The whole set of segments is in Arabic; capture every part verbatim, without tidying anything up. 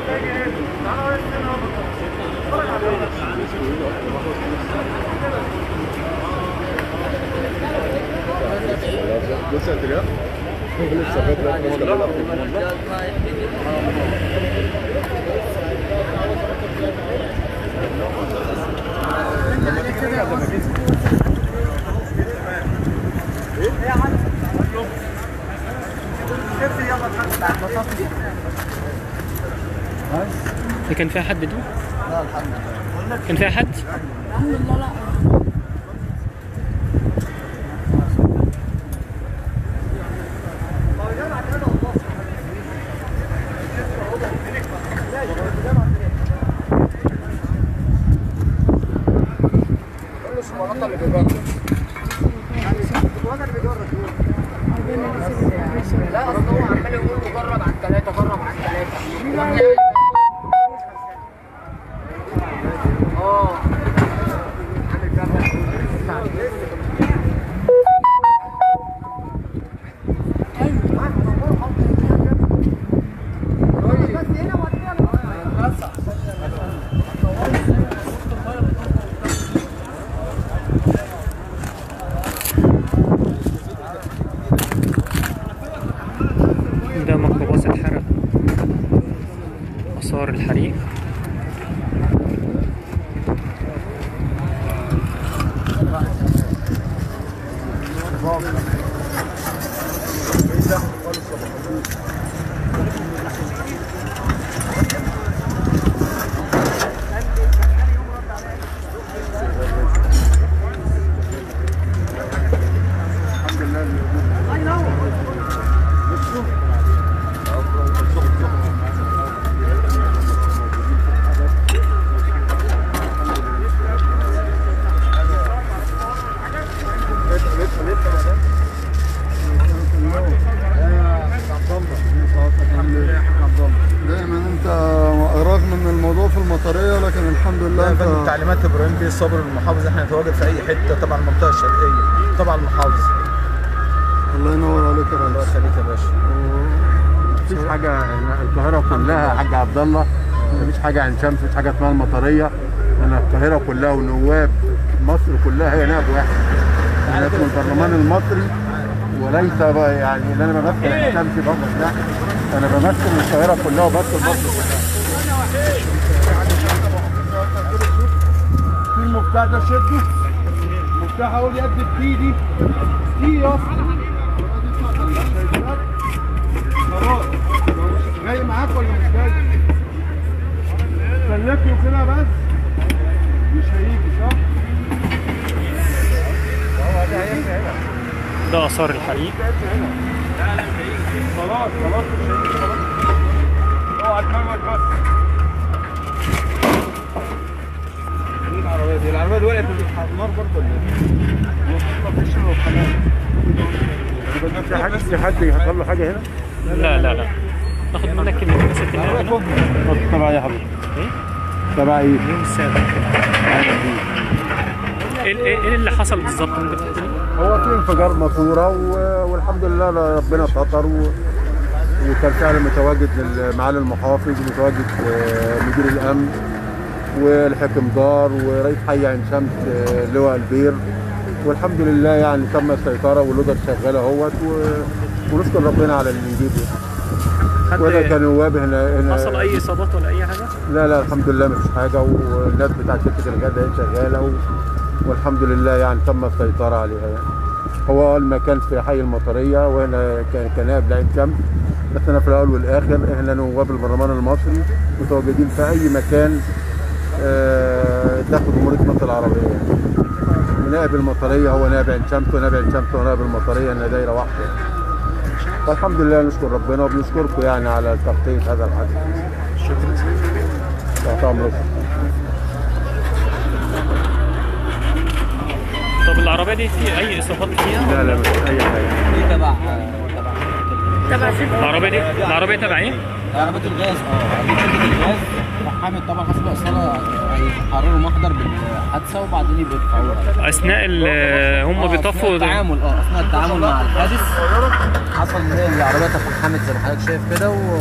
لسه اتجاه لسه فاتت دي كان فيها حد دي؟ لا الحمد لله. كان فيها حد؟ الحمد لله. لا لا اصل هو عمال يقول جرب على الثلاثه جرب على الثلاثه. اه ده ميكروباص اتحرق، آثار الحريق. دايما انت رغم ان الموضوع في المطريه لكن الحمد لله انت تعليمات ابراهيم بيه الصبر المحافظ احنا نتواجد في اي حته تبع المنطقه الشرقيه تبع المحافظ. الله ينور عليك يا الله ريس. يخليك يا باشا. مفيش حاجه، القاهره كلها يا حاج عبد الله، مفيش حاجه عن شمس، مفيش حاجه اسمها المطريه. انا القاهره كلها ونواب مصر كلها هي نائب واحد. انا اسم البرلمان المصري وليس بقى يعني ان انا بمثل عن شمس فقط، لا انا بمثل القاهره كلها وبمثل مصر كلها. في المفتاح ده شده، المفتاح اهو يد في ايدي دي يا اسطى. خلاص جاي معاك ولا مش جاي؟ سلكني وكده بس مش هيجي صح؟ ده آثار الحريق. خلاص خلاص مش هيجي خلاص. اوعى دماغك بس. العربيه دي العربيه دي وقعت في النار برضه ولا ايه؟ مفيش في حد في حد يحصل له حاجه هنا؟ لا لا لا، ناخد منك كلمتين ست النعمة. تبع ايه يا حضرتك؟ ايه؟ تبع ايه؟ يوم السابع. ايه ايه إيه اللي حصل بالظبط ممكن تقول لي؟ هو في انفجار ماسوره و- والحمد لله ربنا ستر و... وكان فعلا متواجد معالي المحافظ ومتواجد آه، مدير الامن والحكم دار ورئيس حي عين شمس آه، لواء البير، والحمد لله يعني تم السيطره واللودر شغاله اهوت و- ونشكر ربنا على اللي نجيبه. وده كان نواب هنا هنا حصل اي اصابات ولا اي حاجه؟ لا لا الحمد لله مفيش حاجه، والناس بتاعت شركه الغدا هي شغاله و... والحمد لله يعني تم السيطره عليها يعني. هو المكان في حي المطريه وهنا كان كنائب لعين شمس، بس انا في الاول والاخر احنا نواب البرلمان المصري متواجدين في اي مكان آه داخل جمهوريه مصر العربيه يعني. نائب المطريه هو نائب عين شمس ونائب عين شمس ونائب المطريه انها دايره واحده يعني. والحمد لله نشكر ربنا وبنشكركم يعني على تغطيه هذا الحدث. شكرا. تحت امركم. طب العربيه دي في اي اصابات فيها؟ لا لا مفيش اي حاجه. دي تبع تبع تبع شركه العربيه دي العربيه تبع ايه؟ عربيه الغاز. اه عربيه شركه الغاز. محامي طبعا حسب الاصاله هيحرروا محضر بالحادثه وبعدين يدفعوها اثناء ال- هم أثناء بيطفوا التعامل. اه اثناء التعامل مع الحادث حصل ان هي العربيه تفحمت زي ما حضرتك شايف كده و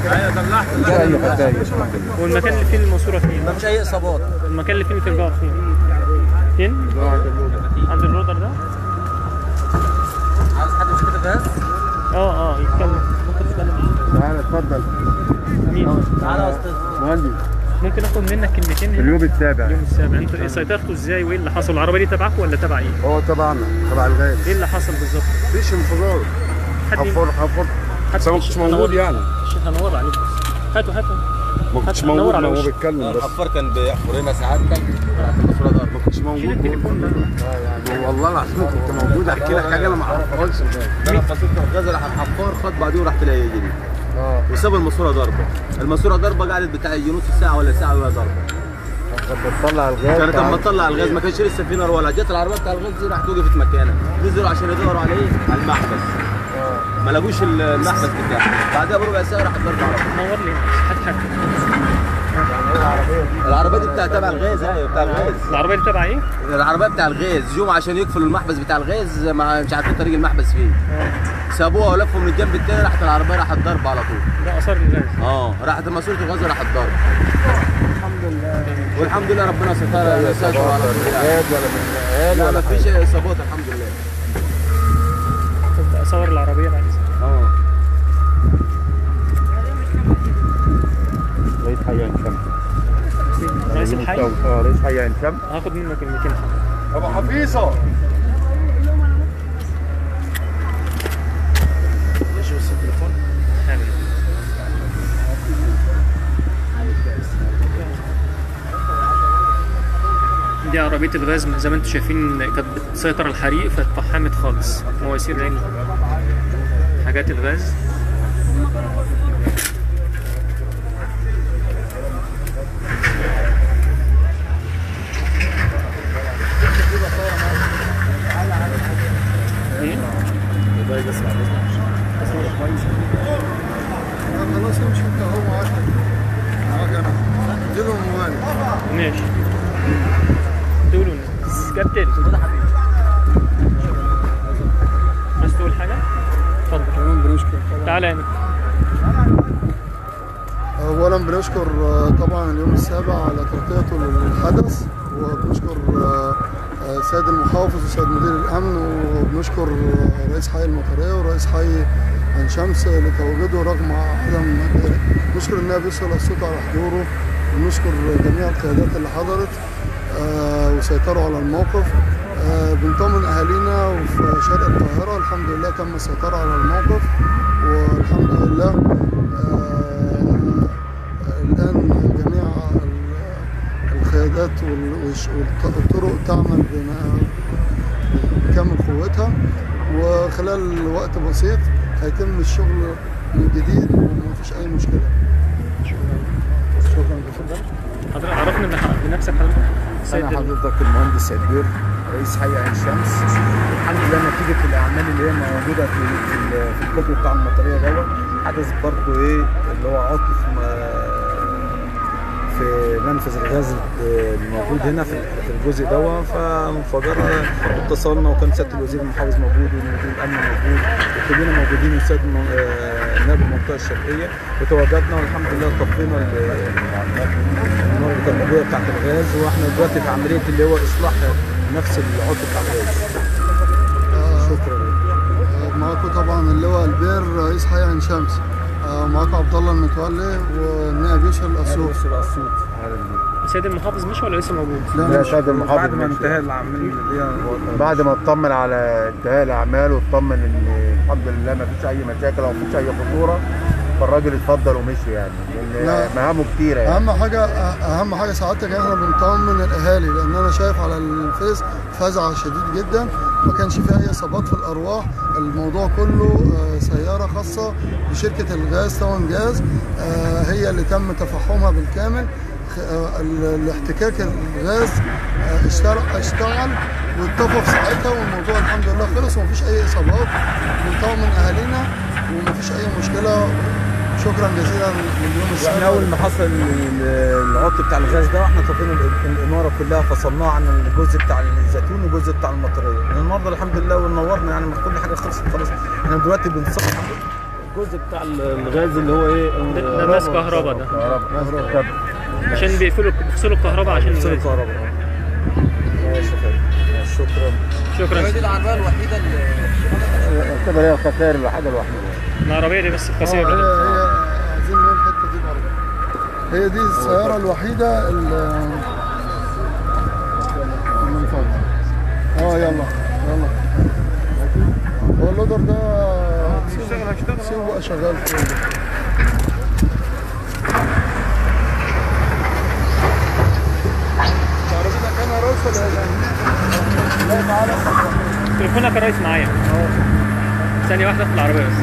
والمكان اللي فيه الماسوره فين؟ مفيش اي اصابات. المكان اللي فيه الانفجار فين؟ فين؟ عند اللودر ده؟ عايز حد من شركه الغاز؟ اه اه يتكلم. ممكن تتكلم. تعالى اتفضل مين؟ تعالى يا استاذ. مهندس. ممكن اخد منك كلمتين؟ اليوم السابع. اليوم السابع انتوا سيطرتوا ازاي وايه اللي حصل؟ العربيه دي تبعكم ولا تبع ايه؟ هو تبعنا تبع الغاز. ايه اللي حصل بالظبط؟ مفيش انفجار. حد حفر حفر بس ما كنتش موجود يعني. الشيخ هنور عليك بس. هاتوا هاتوا. ما كنتش نور موجود على هو وشك. بيتكلم بس. الحفار كان بيحفر هنا سعادتك راحت الماسوره ضربه. ما كنتش شيل موجود. التليفون ده. اه يعني والله العظيم كنت موجود احكي لك حاجه انا ما اعرفهاش. انا فصلت الغاز راح الحفار خد بعديه وراح تلاقيه يجري اه وساب الماسوره ضربه. الماسوره ضربه قعدت بتاع يجي نص ساعه ولا ساعه وهي ضربه. كانت بتطلع الغاز. كانت لما تطلع الغاز ما كانش لسه في نار ولا جت العربيه بتاع الغاز دي راحت وقفت مكانها. نزلوا عشان يدوروا على ايه؟ على المحبس. ما لقوش المحبس بتاعه. بعدها بربع ساعه راحت ضربه عربيه. نور لي هات حاجه. العربيه دي بتاع تبع الغاز. ايوه بتاع الغاز. العربيه دي تبع ايه؟ العربيه بتاع الغاز جم عشان يقفلوا المحبس بتاع الغاز ما مش عارفين طريق المحبس فين. سابوها ولفوا من الجنب التاني راحت العربيه راحت ضربه على طول. ده اثار الغاز. اه راحت ماسوره الغاز راحت ضربه. الحمد لله. والحمد لله ربنا ستر ستر على طول. ولا من لا ما فيش اصابات الحمد لله. طب اصور العربيه بعد اذنك. اه رئيس حي عين شمس. رئيس الحي؟ اه رئيس حي عين شمس. هاخد منك كلمتين. ابو حفيظه. ليش بس التليفون؟ حامل. دي عربية الغاز زي ما انتم شايفين كانت بتسيطر على الحريق فاتفحمت خالص. مواسير عين حاجات الغاز. ايه؟ خلاص امشي انت هو معاك. معاك انا. اديله الموبايل. ماشي. تقولوا كابتن. بس تقول حاجة؟ اتفضل. كمان بنشكر تعالى هنا. اولا بنشكر آه، طبعا اليوم السابع على تغطيته للحدث، وبنشكر آه، آه، سيد المحافظ وسيد مدير الامن، وبنشكر آه، رئيس حي المطريه ورئيس حي عين شمس لتواجده رغم عدم. نشكر النائب يوصل الصوت على حضوره، ونشكر جميع القيادات اللي حضرت آه، وسيطروا على الموقف. آه، بنطمن اهالينا وفي شرق القاهره الحمد لله تم السيطره على الموقف، والحمد لله آه، الان جميع القيادات والطرق تعمل بكامل قوتها، وخلال وقت بسيط هيتم الشغل من جديد ومفيش اي مشكله. شكرا جدا. حضرتك عرفني بنفسك حضرتك. أنا حضرتك المهندس سيد بير رئيس حي عين شمس. الحمد لله نتيجة الأعمال اللي هي موجودة في في في الكوبري بتاع المطرية دوت حدث برضه إيه اللي هو عطل في منفذ الغاز الموجود هنا في الجزء دوت، فانفجر. اتصلنا وكان سيادة الوزير المحافظ موجود ومدير الأمن موجود وكلنا موجودين وسيد نائب المنطقة الشرقية، وتواجدنا والحمد لله طفينا النار اللي كانت موجودة بتاعت الغاز، واحنا دلوقتي في عملية اللي هو إصلاح نفس العطل بتاع الغاز. آه شكرا. آه معاكم طبعا اللواء البير رئيس حي عين شمس. آه معاكم عبد الله المتولي والنائب يوسف الاسيوط. سيد المحافظ مش ولا لسه موجود؟ لا سيد المحافظ بعد ما انتهى العملية بعد ما اطمن على انتهاء الاعمال واطمن ان الحمد لله ما فيش اي مشاكل او ما فيش اي خطوره، فالراجل اتفضل ومشي يعني لان مهامه كتيره يعني. اهم حاجه اهم حاجه سعادتك احنا بنطمن الاهالي، لان انا شايف على الفيس فزع شديد جدا، ما كانش فيه اي اصابات في الارواح. الموضوع كله سياره خاصه بشركه الغاز تاون جاز هي اللي تم تفحمها بالكامل. الاحتكاك الغاز اشتغل اشتغل واتطفى في ساعتها، والموضوع الحمد لله خلص ومفيش اي اصابات، بنطمن اهالينا ومفيش اي مشكله. شكرا جزيلا لليوم السابع. واحنا اول ما حصل العطل بتاع الغاز ده واحنا طفينا الاناره كلها، فصلناها عن الجزء بتاع الزيتون والجزء بتاع المطريه. النهارده الحمد لله ونورنا يعني كل حاجه خلصت خلاص. احنا دلوقتي بنصلح الجزء بتاع الغاز اللي هو ايه ده ماس كهرباء ده كهرباء عشان بيقفلوا بيفصلوا الكهرباء عشان بيفصلوا الكهرباء. ماشي شكرا شكرا. دي العربيه الوحيده اللي تعتبر هي الخسائر الوحيده الوحيده. العربيه دي بس الخسائر هي هي عايزين نقول الحته دي برضه. هي دي السياره الوحيده اللي اه يلا يلا هو اللودر ده هيشتغل هيشتغل سيبه بقى شغال فيه. عربيتك انا يا ريس ولا لا؟ تعالى تليفونك يا ريس معايا. ثانية واحدة في العربية بس.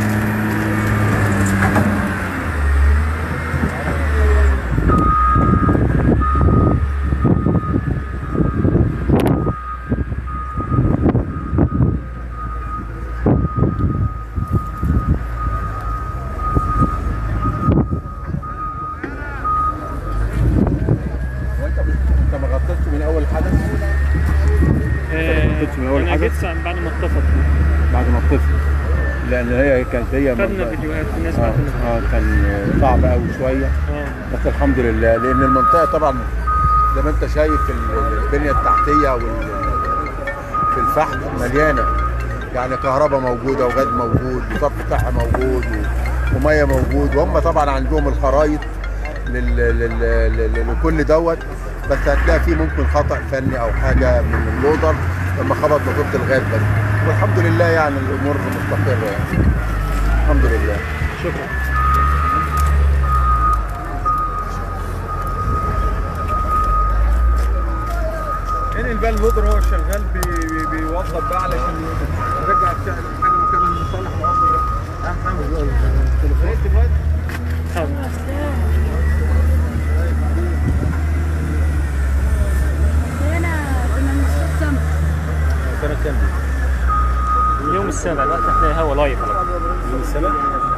انت ما غطيتش من اول حدث؟ انا جيت بعد ما اتطفت. بعد ما اتطفت لان هي كانت هي خدنا فيديوهات الناس اه, آه كان صعب قوي شويه اه بس الحمد لله لان المنطقه طبعا زي ما انت شايف البنيه التحتيه وال في الفحم مليانه يعني كهرباء موجوده وغاز موجود وصرف صحي موجود وميه موجود وهم طبعا عندهم الخرايط لل... لل... لكل دوت بس هتلاقي فيه ممكن خطأ فني او حاجه من اللودر لما خبط ماسوره الغاز بس والحمد لله يعني الامور مستقره يعني الحمد لله. شكرا. انقل بقى اللودر هو شغال بي بيوظف بقى علشان يرجع الحاجه مكانها المصالح العصر ده. اهم حاجه التليفون سنة كام؟ اليوم السابع دلوقتي هتلاقي هوا لايف. اليوم السابع؟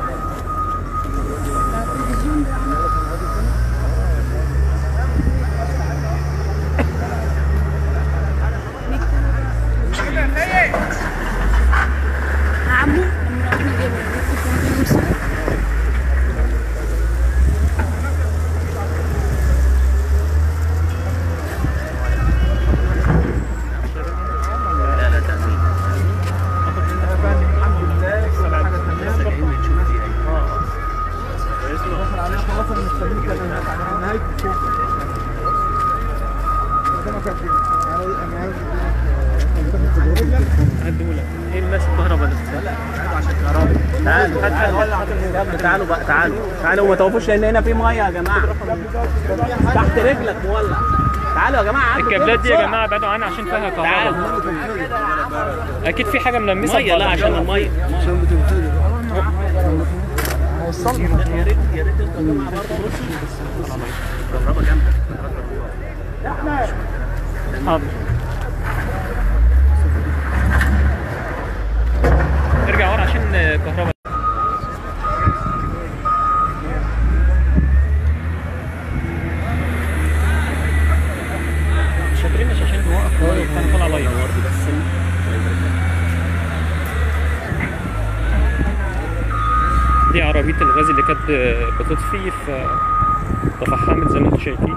عمو هديهولك. ايه الماس الكهرباء ده؟ تعالوا تعالوا بقى تعالوا تعالوا وما توقفوش لان هنا في ميه يا جماعه تحت رجلك مولع. تعالوا يا جماعه. الكابلات دي يا جماعه ابعدوا عنها عشان فيها كهرباء. اكيد في حاجه ملمسه ميه. لا عشان الميه عشان بتنفجر. وصلنا. يا ريت يا ريت انتوا يا جماعه برضه بصوا كهرباء جامده. حاضر. ارجع ورا عشان كهرباء. مش قادرين مش عشان نوقف كان طالع لايف بس. دي عربية الغاز اللي كانت بتطفي فتفحمت زي ما انتم شايفين.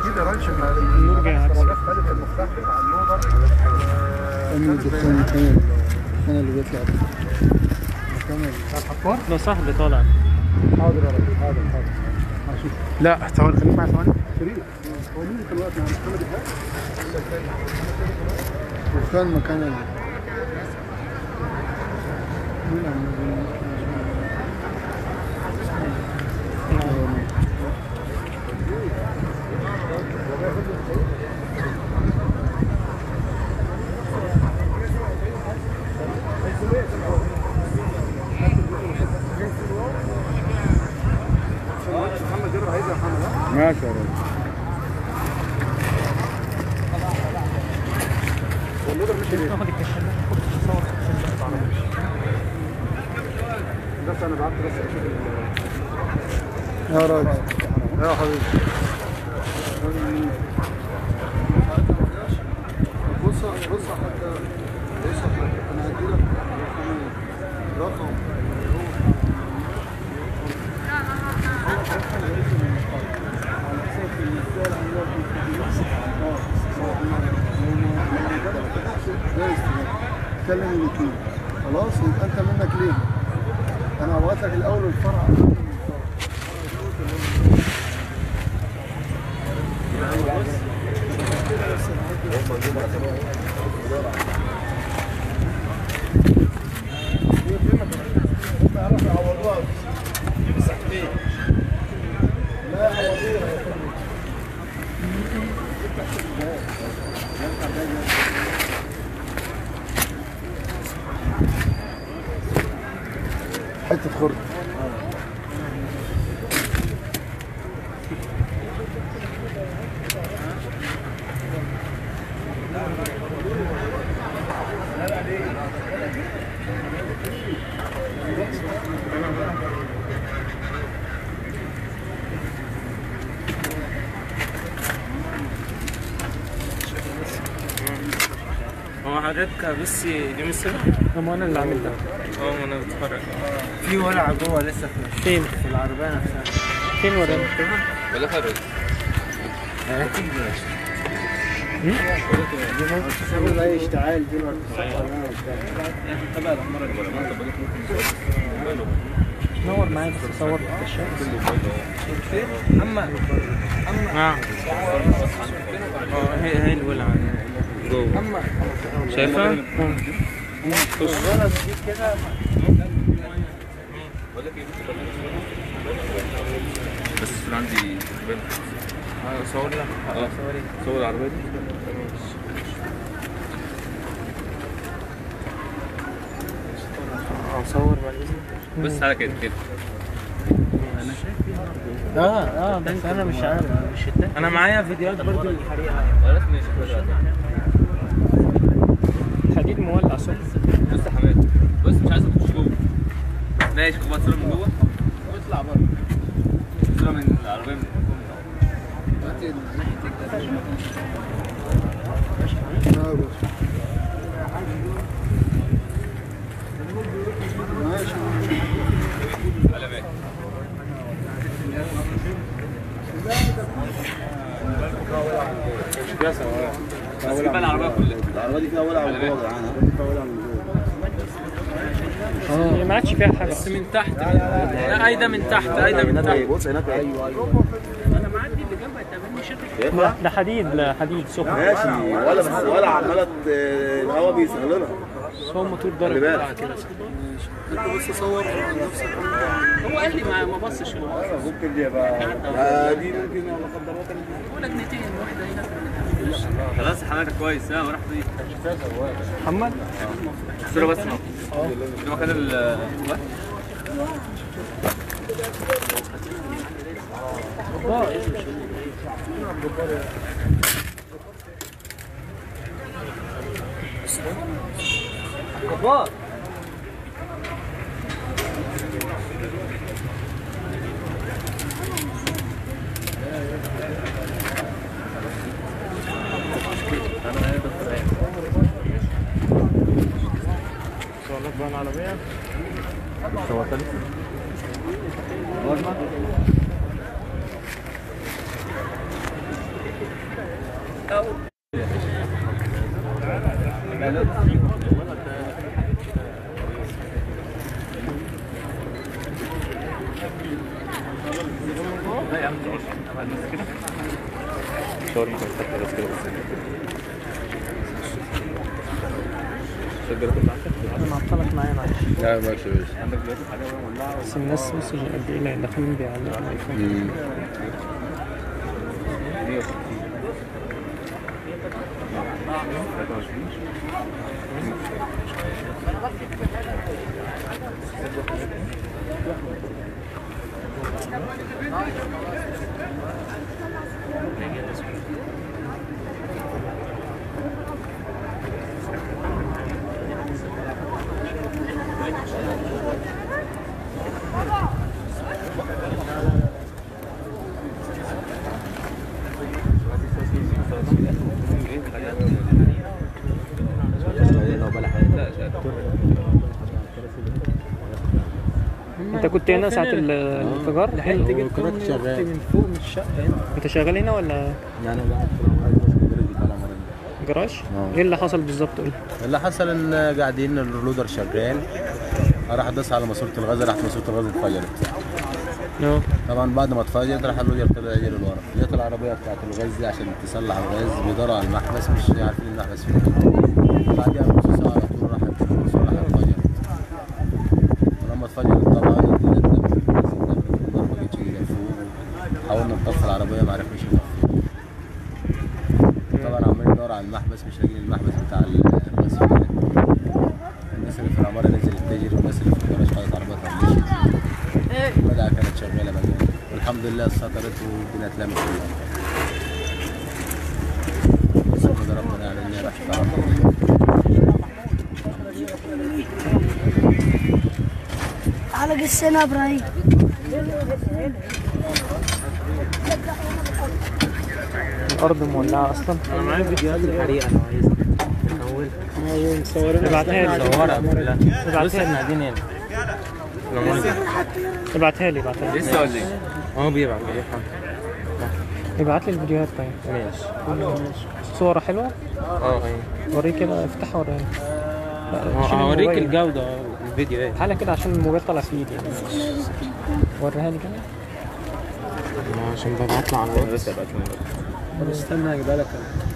اكيد يا رانش النور جاي عكس. خدت المفتاح بتاع اللودر. أمي الدخان مكان الدخان اللي بيطلع ده. مكان الحفار؟ ده صاحبي طالع. حاضر يا راجل، حاضر حاضر. هشوف. لا ثواني خليك معايا ثواني. شريف هو مين دلوقتي؟ محمد الهاد؟ دخان مكان ال مين عم ماشي يا راجل. بس انا بعت بس اشوف يا راجل يا حبيبي. بص بص حتى بص حتى انا هديلك رقم تكلم الاثنين خلاص يبقى انت منك ليه؟ انا هبعت لك الاول الفرع حته خرد هو حضرتك بس اليوم السبت؟ هو انا اللي عامل ده. اه وانا بتفرج. في ولعة جوه لسه في فين؟ في العربية نفسها. فين ورانا؟ ولا فرق. هتيجي دي ممكن بقى اشتعال دي نور معايا بس صور الكشاف. اما اما اه هي هي الولعة جوه. اما شايفها؟ الغلط دي كده بس في عندي اه صور لك اه صوري صور العربيه دي. اه صور بعد اذنك. بس على كده كده اه اه بس انا مش عارف مش التاني. انا معايا فيديوهات برضو للحريقة. خلاص ماشي. حديد مولع صوت. بص يا حماد بص مش عايز اخش جوه. ماشي خد صوره من جوه واطلع بره. صوره من العربيه من ماشي على بالي. بس كده العربيه كلها. العربيه دي فيها ولع من جوه يا جدعان. فيها ولع من جوه. هي ما عادش فيها حاجه. بس من تحت. لا ايده من تحت ايده من تحت. بص هناك ايوه ايوه انا معدي اللي جنبها تقابلني شركه. لا ده حديد، لا حديد سخن. ماشي ولا بس ولا عماله الهواء بيسهلنا. بس هو الموتور ضرب خلي بالك. بتاع كده. انت بس صور نفسك. هو قال لي ما ما بصش هو. ممكن دي بقى آه دي ممكن لا قدر الله بقول لك نتين واحده هنا. خلاص حمادك كويس ها وراح فين؟ محمد الصوره بس اه ده مكان ال كبار صورك بقى العربيه. صورت لي انا معطلك معايا معلش. لا ماشي يا باشا. بس الناس بص قد ايه لا داخلين بيعلقوا على الايفون. انت كنت هنا ساعة الانفجار؟ كنت شغال من فوق من الشقة هنا. انت شغال هنا ولا؟ يعني بقى بيطلع مرة جراج؟ ايه اللي حصل بالظبط؟ قول. اللي حصل ان قاعدين اللودر شغال، راح داس على ماسورة الغاز، راحت ماسورة الغاز اتفجرت. اه طبعا بعد ما اتفجرت راح اللودر طلع يجري لورا، لقيت العربية بتاعت الغاز دي عشان تصلح الغاز بيدوروا على المحبس مش عارفين المحبس فين. بعدها بنص ساعة على طول راحت الماسورة راحت اتفجرت. ولما اتفجرت طبعا الدنيا اتدمرت، النار ما جتش جايه فوق، حاولنا نطفي العربية ما عرفناش نطفيها. طبعا عمالين ندور على المحبس مش لاقيين المحبس بتاع الغاز فين. الناس اللي في العمارة نزلت تجري والناس اللي في الجراج خدت عربيتها ومشيت. البدعة كانت شغالة بقى والحمد لله اتسطرت والدنيا اتلمت كلها. بس احمد ربنا يعني اني راح على قسنا ابراهيم. الارض مولعة اصلا. انا معايا فيديوهات الحريقة لو عايز من اولها. ايوه مصورين. ابعتها لي. صورها كلها. ابعتها لسه لي. قاعدين هنا. ابعتها لي ابعتها لي. لسه ولا ايه؟ اه بيبعت بيبعت. ابعت لي الفيديوهات طيب. ماشي. صورة حلوة؟ اه ايوه. وريك كده افتحها وريها لي. لا، شيل هوريك الموبايل. الجودة الفيديو ايه؟ تعالى كده عشان الموبايل طالع في ايدي يعني. وريها لي كده. عشان ببعت له على الواتس. طب استنى هجيبها لك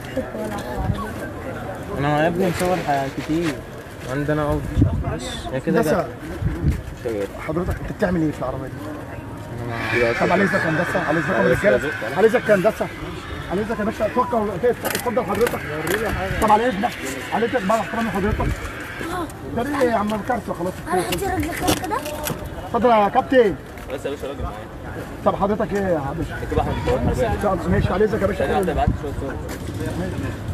انا يا ابني مصور حاجات كتير عندنا اهو. هي كده هندسة حضرتك انت بتعمل ايه في العربية دي؟ طب على اذنك يا هندسة، على اذنك يا رجالة، على اذنك يا هندسة، على اذنك يا باشا اتفضل اتفضل حضرتك. طب على اذنك على اذنك بعد احترام حضرتك. ده ايه يا عم الكارثة خلاص. هرحتي رجلك كده؟ اتفضل يا كابتن. بس يا باشا راجل معايا. طب حضرتك ايه يا باشا؟ كده احنا ماشي على اذنك يا باشا. بعت شويه صور.